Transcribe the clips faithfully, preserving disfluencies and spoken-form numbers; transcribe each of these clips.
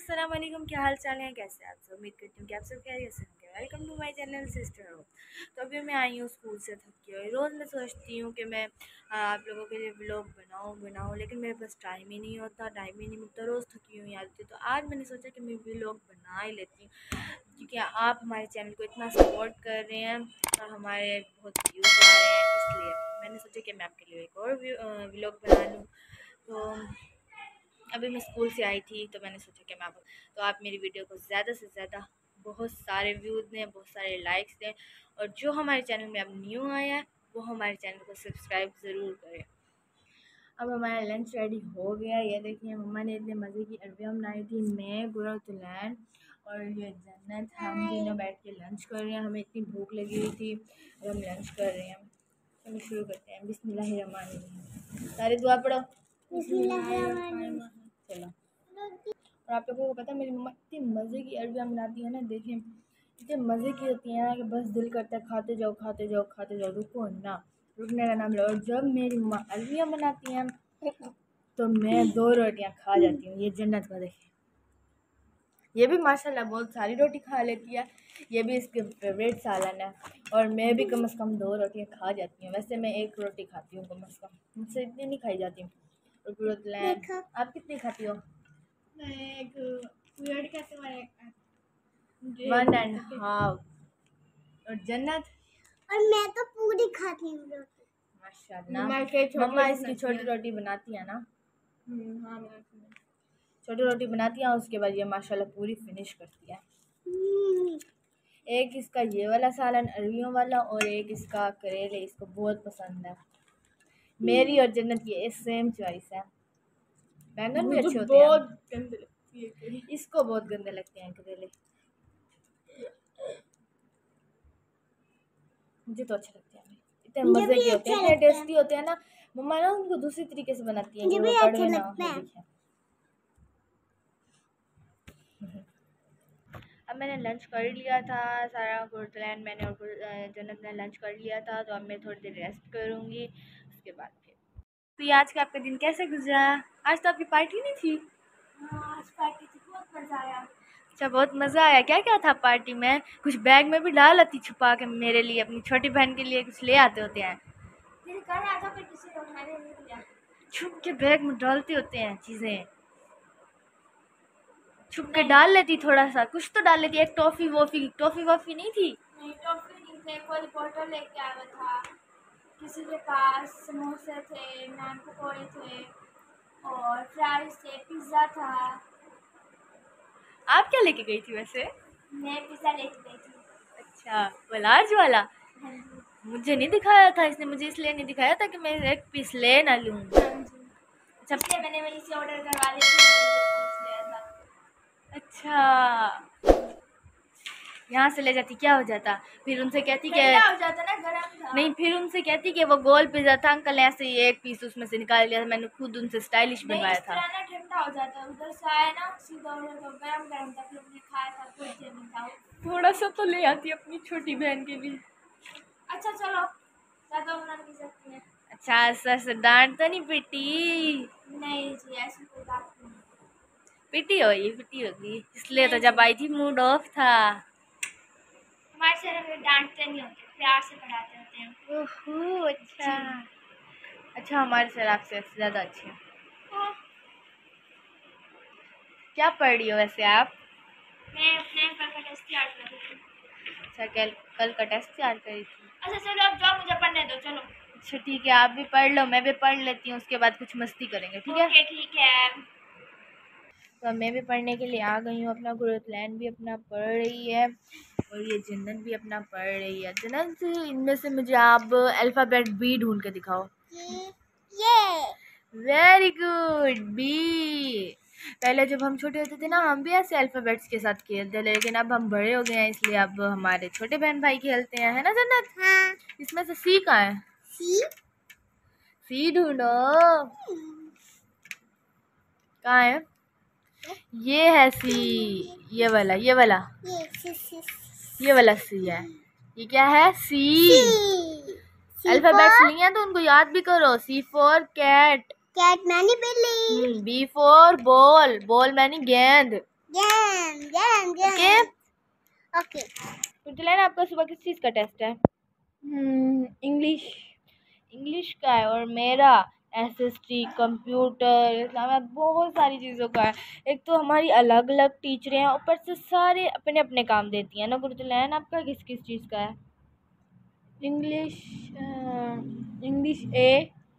अस्सलाम वालेकुम, क्या हाल चाल है, कैसे आप सब। उम्मीद करती हूँ कि आप सब खैरियत से होंगे। Welcome to my channel sister हो। तो अभी मैं आई हूँ स्कूल से थकी हुई। रोज़ मैं सोचती हूँ कि मैं आप लोगों के लिए व्लॉग बनाऊँ बनाऊँ लेकिन मेरे पास टाइम ही नहीं होता, टाइम ही नहीं मिलता। रोज़ थकी हुई आती तो आज मैंने सोचा कि मैं व्लॉग बना ही लेती हूँ, क्योंकि आप हमारे चैनल को इतना सपोर्ट कर रहे हैं और हमारे बहुत व्यूज़ आ रहे हैं, इसलिए मैंने सोचा कि मैं आपके लिए एक और व्लॉग बना लूँ। तो अभी मैं स्कूल से आई थी तो मैंने सोचा कि मैं आप तो आप मेरी वीडियो को ज़्यादा से ज़्यादा बहुत सारे व्यूज़ दें, बहुत सारे लाइक्स दें, और जो हमारे चैनल में अब न्यू आया है वो हमारे चैनल को सब्सक्राइब ज़रूर करें। अब हमारा लंच रेडी हो गया। ये देखिए मम्मा ने इतने मज़े की अरबिया बनाई थी, मैं गुरतुलैन और ये जन्नत, हम तीनों बैठ के लंच कर रहे हैं। हमें इतनी भूख लगी हुई थी और हम लंच कर रहे हैं। तो हम शुरू करते हैं। बिस्मिल्लाहिर्रहमानिर्रहीम। सारे दुआ पढ़ो। चलो। और आप लोगों को पता है मेरी मम्मा इतनी मज़े की अरबिया बनाती है ना, देखें इतने मज़े की होती है ना कि बस दिल करता है खाते जाओ खाते जाओ खाते जाओ, रुको ना, रुकने का नाम लो। और जब मेरी मम्मा अरबिया बनाती हैं तो मैं दो रोटियां खा जाती हूँ। ये जन्नत का देखिए, ये भी माशाल्लाह बहुत सारी रोटी खा लेती है, ये भी इसके फेवरेट सालन है। और मैं भी कम से कम दो रोटियां खा जाती हूँ। वैसे मैं एक रोटी खाती हूँ कम से कम, मुझसे इतनी नहीं खाई जाती। और आप कितनी खाती हो? One and half. और जन्नत? और मैं तो पूरी खाती हूँ माशाल्लाह। मम्मा इसकी छोटी रोटी बनाती है ना, छोटी रोटी बनाती है, उसके बाद ये माशाल्लाह पूरी फिनिश करती है। एक इसका ये वाला सालन अरबियों वाला और एक इसका करेले, इसको बहुत पसंद है। मेरी और जन्नत की सेम चॉइस है। बैंगन भी अच्छे होते हैं, गंदे लगती है, इसको बहुत गंदे लगते हैं करेले, मुझे तो अच्छे लगते हैं। इतने मजे के होते हैं, इतने टेस्टी होते हैं ना। मम्मा ना उनको दूसरी तरीके से बनाती है कि वो कड़वे ना हो। अब मैंने लंच कर लिया था, सारा गुरतलैन मैंने और जन्नत ने लंच कर लिया था, तो अब मैं थोड़ी देर रेस्ट करूँगी, उसके बाद फिर। तो ये आज का आपका दिन कैसे गुजरा? आज तो आपकी पार्टी नहीं थी? हाँ, आज पार्टी थी, बहुत मज़ा आया। अच्छा, बहुत मज़ा आया। क्या क्या था पार्टी में? कुछ बैग में भी डाल आती छुपा के मेरे लिए, अपनी छोटी बहन के लिए कुछ ले आते होते हैं। दिल कर रहा था पर किसी ने उठाने नहीं दिया। छुप के बैग में डालते होते हैं चीज़ें, छुप के डाल लेती थोड़ा सा, कुछ तो डाल लेती। एक टॉफी वॉफी, टॉफी वॉफी नहीं थी? नहीं, टॉफी नहीं थे, कोई बॉटल लेके आया था, किसी के पास समोसे थे, नान पकौड़े थे और फ्राइज थे, पिज़्ज़ा था। आप क्या लेके गई थी वैसे? मैं पिज़्ज़ा लेके गई थी। अच्छा, वो लार्ज वाला? हाँ जी। मुझे नहीं दिखाया था इसने, मुझे इसलिए नहीं दिखाया था कि मैं एक पीस ले ना लूँ। हाँ जी, अच्छा, इसलिए मैंने वहीं से ऑर्डर करवा लिया था। अच्छा, यहाँ से ले जाती क्या हो जाता? फिर उनसे कहती कि हो जाता ना, गरम था। नहीं, फिर उनसे कहती कि वो गोल पिज़्ज़ा था अंकल, ऐसे ही एक पीस उसमें से निकाल लिया था, मैंने खुद उनसे स्टाइलिश बनवाया था। ना ठंडा हो जाता, उधर से आया ना सीधा उधर तो गरम गरम था, फिर हमने खाया था, कुछ देर में था। थोड़ा सा तो ले आती अपनी छोटी बहन के लिए। अच्छा चलो, ज़्यादा बना नहीं सकती है। अच्छा, ऐसा ऐसा डांट तो नहीं पिटी? नहीं जी, ऐसी कोई बात नहीं। पिटी हो, ये पिटी होगी, इसलिए तो जब आई थी मूड ऑफ था। हमारे शहर में डांटते नहीं होते, प्यार से पढ़ाते होते हैं। ओहो, अच्छा अच्छा, हमारे सर आपसे ज़्यादा अच्छे हैं। हाँ। क्या पढ़ रही हो वैसे आप? मैं अपने कल का टेस्ट तैयार कर रही थी। अच्छा, कल कल का टेस्ट तैयार करी थी। अच्छा चलो, अब जाओ, मुझे पढ़ने दो, चलो। अच्छा ठीक है, आप भी पढ़ लो, मैं भी पढ़ लेती हूँ, उसके बाद कुछ मस्ती करेंगे, ठीक है? ओके ठीक है। तो मैं भी पढ़ने के लिए आ गई हूँ। अपना गुरतलैन भी अपना पढ़ रही है और ये जन्नत भी अपना पढ़ रही है। जन्नत, इनमें से मुझे आप अल्फ़ाबेट बी ढूंढ के दिखाओ। ये वेरी गुड, बी। पहले जब हम छोटे होते थे ना, हम भी ऐसे अल्फ़ाबेट्स के साथ खेलते, लेकिन अब हम बड़े हो गए हैं, इसलिए अब हमारे छोटे बहन भाई खेलते हैं, है ना जन्नत? हाँ। इसमें से सी कहाँ है? सी सी ढूंढो, कहाँ है? ये है सी, ये वाला, ये वाला, ये सी सी ये वाला सी है। ये क्या है? सी। अल्फाबेट्स नहीं है तो उनको याद भी करो। सी फॉर कैट, कैट मैंने बिल्ली। बी फॉर बॉल, बॉल मैंने गेंद, game game okay game okay. कुर्तलान, आपका सुबह किस चीज़ का टेस्ट है? इंग्लिश इंग्लिश का है। और मेरा एस एस टी, कंप्यूटर, इस्लाम, बहुत सारी चीज़ों का है। एक तो हमारी अलग अलग टीचरें हैं, ऊपर से सारे अपने अपने काम देती हैं ना। गुरुतुलैन, आपका किस किस चीज़ का है? इंग्लिश इंग्लिश ए,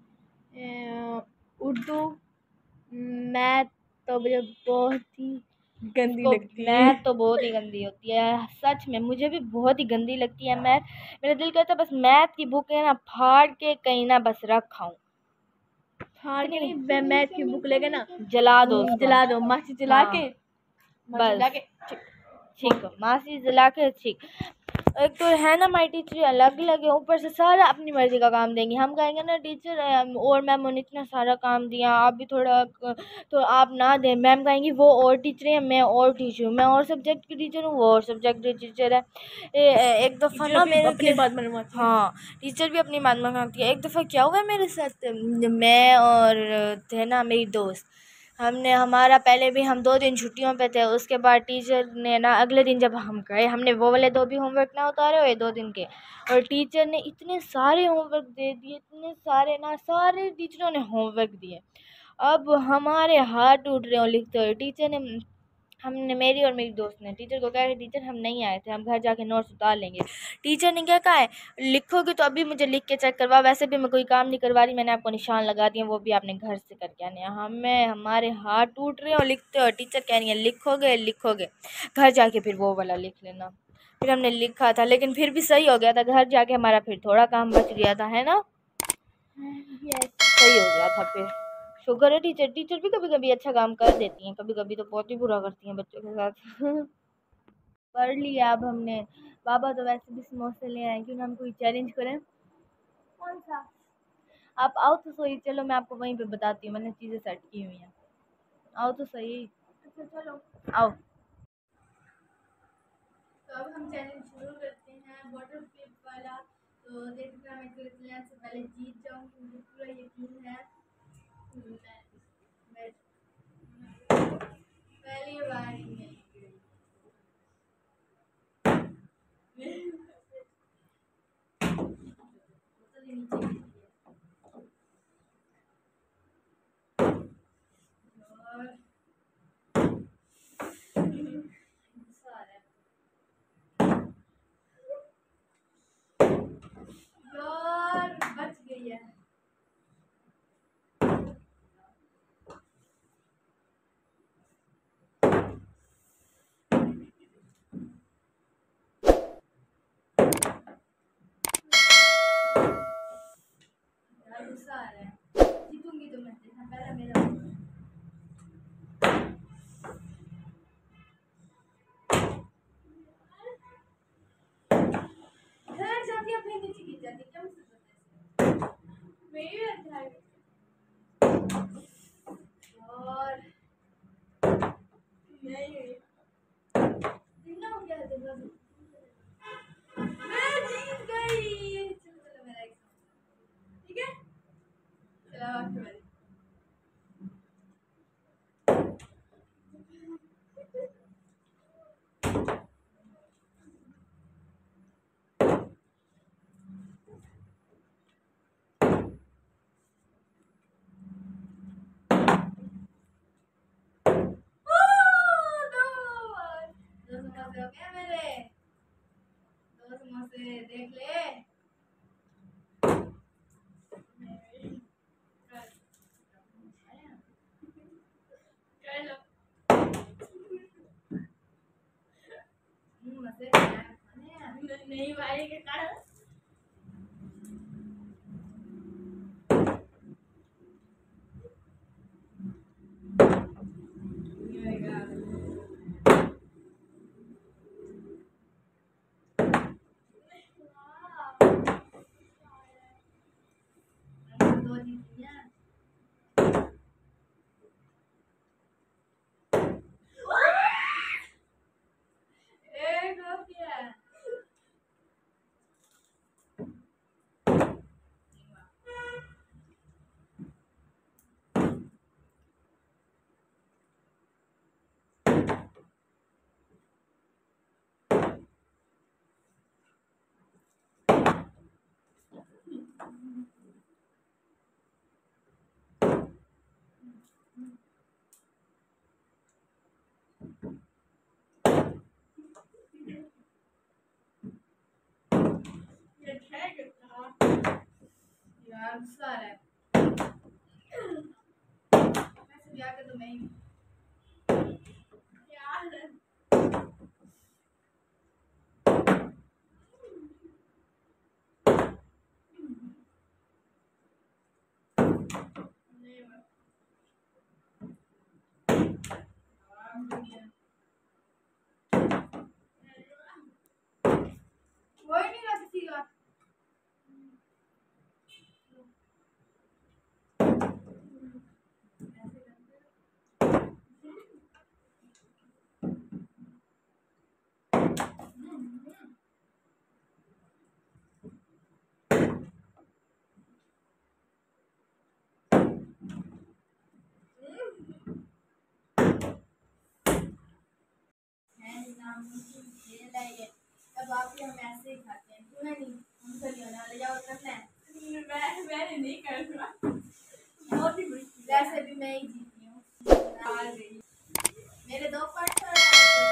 उर्दू, मैथ तो मुझे बहुत ही गंदी उसको लगती है। मैथ तो बहुत ही गंदी होती है, सच में मुझे भी बहुत ही गंदी लगती है मैथ। मेरा दिल करता है बस मैथ की बुक है ना फाड़ के कहीं ना बस रखाऊं, फाड़ के नहीं, मैं मैथ की बुक लेके ना जला दो उसको। जला दो, माची जला हाँ, के माची जला बस के ठीक है, मासी जला के ठीक। एक तो है ना हमारी टीचर अलग अलग है, ऊपर से सारा अपनी मर्जी का काम देंगी। हम कहेंगे ना टीचर और मैम ने इतना सारा काम दिया, आप भी थोड़ा तो आप ना दें। मैम कहेंगी वो और टीचर है, मैं और टीचर हूँ, मैं और सब्जेक्ट की टीचर हूँ, वो और सब्जेक्ट की टीचर है। ए, एक दफ़ा ना मेरे अपनी बात मनवाती है। हाँ, टीचर भी अपनी बात मनवाती है। एक दफ़ा क्या हुआ मेरे साथ, मैं और थे ना मेरी दोस्त, हमने हमारा पहले भी हम दो दिन छुट्टियों पे थे। उसके बाद टीचर ने ना अगले दिन जब हम गए, हमने वो वाले दो भी होमवर्क ना उतारे हुए दो दिन के, और टीचर ने इतने सारे होमवर्क दे दिए, इतने सारे ना, सारे टीचरों ने होमवर्क दिए। अब हमारे हाथ टूट रहे हो लिखते हुए। टीचर ने हमने मेरी और मेरी दोस्त ने टीचर को कहा कि टीचर हम नहीं आए थे, हम घर जाके नोट्स उतार लेंगे। टीचर ने क्या कहा है, लिखोगे तो अभी मुझे लिख के चेक करवा, वैसे भी मैं कोई काम नहीं करवा रही, मैंने आपको निशान लगा दिए, वो भी आपने घर से करके आने। हमें हमारे हाथ टूट रहे हो लिखते हो, टीचर कह रही है लिखोगे लिखोगे घर जाके फिर वो वाला लिख लेना। फिर हमने लिखा था, लेकिन फिर भी सही हो गया था, घर जाके हमारा फिर थोड़ा काम बच गया था, है ना। सही हो गया था फिर। शुक्र है टीचर टीचर भी कभी कभी अच्छा काम कर देती हैं, कभी कभी तो बहुत ही बुरा करती हैं बच्चों के साथ। पढ़ लिया अब हमने। पापा तो वैसे भी समोसे ले आए, क्यों ना हम कोई चैलेंज करें। कौन सा? आप आओ तो सही, चलो मैं आपको वहीं पे बताती हूँ, मैंने चीज़ें सेट की हुई हैं। आओ तो सही, अच्छा चलो। आओ। तो अब हम चैलेंज शुरू करते हैं वाटर फ्लिप वाला। तो देखना मैं कुर्तलान से पहले जीत जाऊंगी, मुझे पूरा यकीन है। मैं पहली बार ही में और गुस्सा आ रहा है यार, बच गई है। यार गुस्सा आ रहा है, जीतूंगी तो मैं, देखना पहला मेरा होगा। घर जाती है, फिर नीचे गिर जाती है, क्या मुझसे पता है? मेरी भी अच्छा है और नहीं कितना हो गया है देखो। मैं जीत गई। चलो चलो मेरा एक ठीक है, चलो आपकी बारी। दो समोसे हो गए मेरे, दो समोसे देख ले। कर लो। मजे नहीं भाई के कारण दो जीतियां। एक हो गया। गुस्सा आ रहा है। वैसे भी आके तो मैं ही यार कोई नहीं कर किसी का। अब आप हम ऐसे ही खाते हैं क्यों नहीं? हम तो नहीं होने वाले, जाओ करना है। मैं मैंने नहीं करना, बहुत ही मुश्किल। वैसे भी मैं ही जीती हूँ, हार गई। मेरे दो पॉइंट और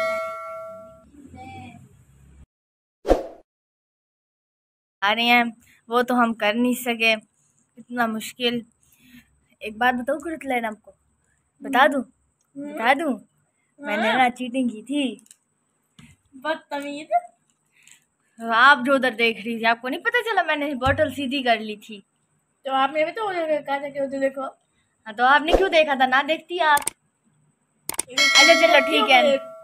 आ रहे हैं वो तो हम कर नहीं सके, इतना मुश्किल। एक बात बताऊँ कुरुतलैन आपको, बता दूँ बता दूँ मैंने ना चीटिंग की थी। बदतमीज। आप जो उधर देख रही थी, आपको नहीं पता चला? मैंने बोतल सीधी कर ली थी। तो आपने भी तो उधर कहा था कि उधर देखो। हाँ तो आपने क्यों देखा था? ना देखती आप। अच्छा चलो ठीक है।